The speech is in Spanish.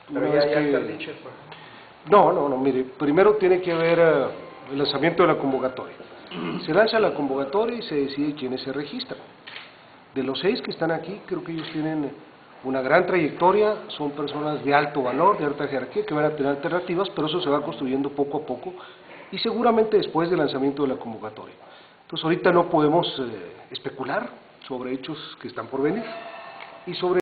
Pero ya están dichos, pues. No, mire, primero tiene que haber el lanzamiento de la convocatoria. Se lanza la convocatoria y se decide quiénes se registran. De los 6 que están aquí, creo que ellos tienen una gran trayectoria, son personas de alto valor, de alta jerarquía, que van a tener alternativas, pero eso se va construyendo poco a poco y seguramente después del lanzamiento de la convocatoria. Entonces ahorita no podemos especular sobre hechos que están por venir y sobre